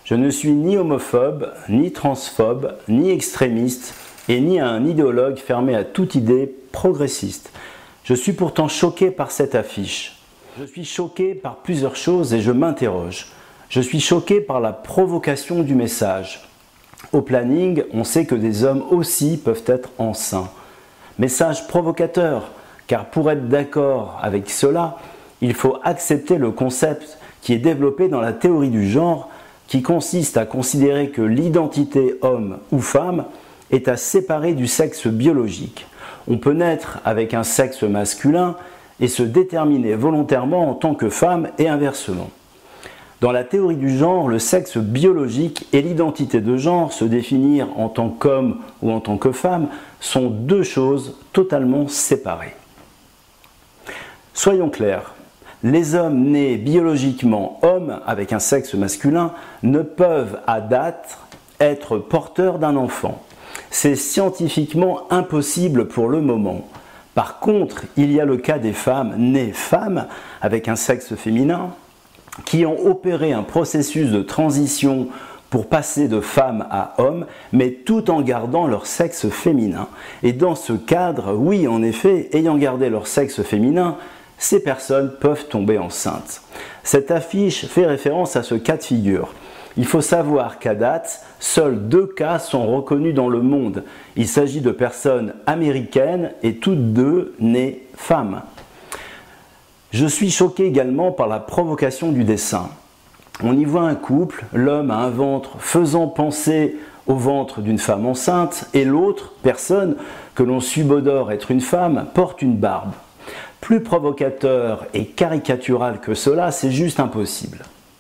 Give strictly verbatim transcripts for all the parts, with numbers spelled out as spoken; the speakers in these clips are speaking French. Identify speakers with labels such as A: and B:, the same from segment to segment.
A: Je ne suis ni homophobe, ni transphobe, ni extrémiste, et ni un idéologue fermé à toute idée progressiste. Je suis pourtant choqué par cette affiche. Je suis choqué par plusieurs choses et je m'interroge. Je suis choqué par la provocation du message. Au planning, on sait que des hommes aussi peuvent être enceints. Message provocateur, car pour être d'accord avec cela, il faut accepter le concept qui est développé dans la théorie du genre, qui consiste à considérer que l'identité homme ou femme est à séparer du sexe biologique. On peut naître avec un sexe masculin et se déterminer volontairement en tant que femme et inversement. Dans la théorie du genre, le sexe biologique et l'identité de genre, se définir en tant qu'homme ou en tant que femme, sont deux choses totalement séparées. Soyons clairs, les hommes nés biologiquement hommes avec un sexe masculin ne peuvent à date être porteurs d'un enfant. C'est scientifiquement impossible pour le moment. Par contre, il y a le cas des femmes nées femmes avec un sexe féminin qui ont opéré un processus de transition pour passer de femme à homme, mais tout en gardant leur sexe féminin. Et dans ce cadre, oui, en effet, ayant gardé leur sexe féminin, ces personnes peuvent tomber enceintes. Cette affiche fait référence à ce cas de figure. Il faut savoir qu'à date, seuls deux cas sont reconnus dans le monde. Il s'agit de personnes américaines et toutes deux nées femmes. Je suis choqué également par la provocation du dessin. On y voit un couple, l'homme a un ventre faisant penser au ventre d'une femme enceinte et l'autre personne, que l'on subodore être une femme, porte une barbe. Plus provocateur et caricatural que cela, c'est juste impossible.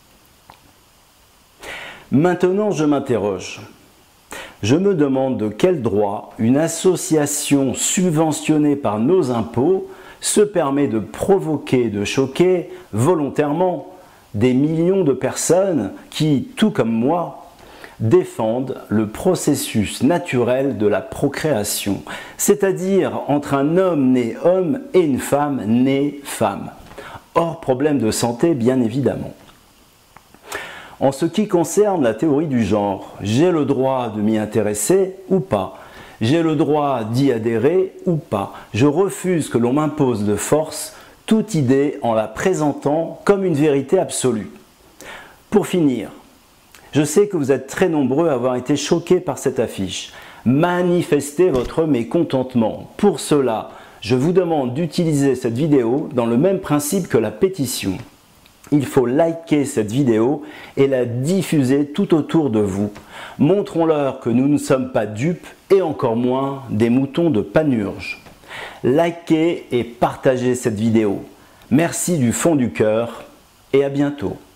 A: Maintenant, je m'interroge. Je me demande de quel droit une association subventionnée par nos impôts se permet de provoquer, de choquer volontairement des millions de personnes qui, tout comme moi, défendent le processus naturel de la procréation, c'est-à-dire entre un homme né homme et une femme née femme. Hors problème de santé, bien évidemment. En ce qui concerne la théorie du genre, j'ai le droit de m'y intéresser ou pas. J'ai le droit d'y adhérer ou pas. Je refuse que l'on m'impose de force toute idée en la présentant comme une vérité absolue. Pour finir, je sais que vous êtes très nombreux à avoir été choqués par cette affiche. Manifestez votre mécontentement. Pour cela, je vous demande d'utiliser cette vidéo dans le même principe que la pétition. Il faut liker cette vidéo et la diffuser tout autour de vous. Montrons-leur que nous ne sommes pas dupes et encore moins des moutons de Panurge. Likez et partagez cette vidéo. Merci du fond du cœur et à bientôt.